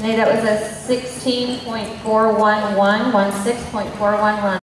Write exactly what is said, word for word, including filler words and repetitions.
That was a sixteen point four one one, sixteen point four one one.